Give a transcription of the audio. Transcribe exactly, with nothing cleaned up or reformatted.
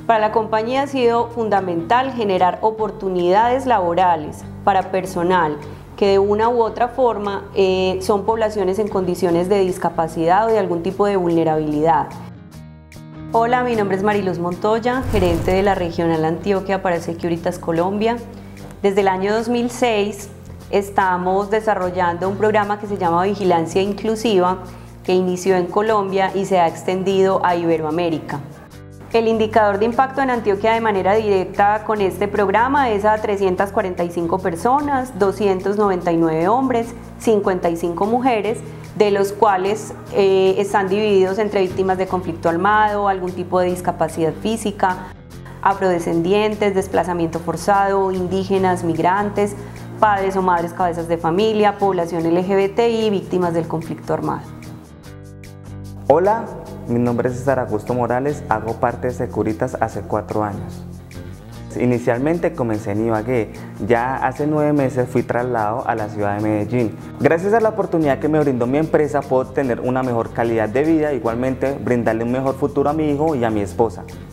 Para la compañía ha sido fundamental generar oportunidades laborales para personal que de una u otra forma eh, son poblaciones en condiciones de discapacidad o de algún tipo de vulnerabilidad. Hola, mi nombre es Mariluz Montoya, gerente de la Regional Antioquia para Securitas Colombia. Desde el año dos mil seis estamos desarrollando un programa que se llama Vigilancia Inclusiva, que inició en Colombia y se ha extendido a Iberoamérica. El indicador de impacto en Antioquia de manera directa con este programa es a trescientas cuarenta y cinco personas, doscientos noventa y nueve hombres, cincuenta y cinco mujeres, de los cuales eh, están divididos entre víctimas de conflicto armado, algún tipo de discapacidad física, afrodescendientes, desplazamiento forzado, indígenas, migrantes, padres o madres cabezas de familia, población L G B T I y víctimas del conflicto armado. Hola, mi nombre es César Augusto Morales, hago parte de Securitas hace cuatro años. Inicialmente comencé en Ibagué, ya hace nueve meses fui trasladado a la ciudad de Medellín. Gracias a la oportunidad que me brindó mi empresa puedo tener una mejor calidad de vida, igualmente brindarle un mejor futuro a mi hijo y a mi esposa.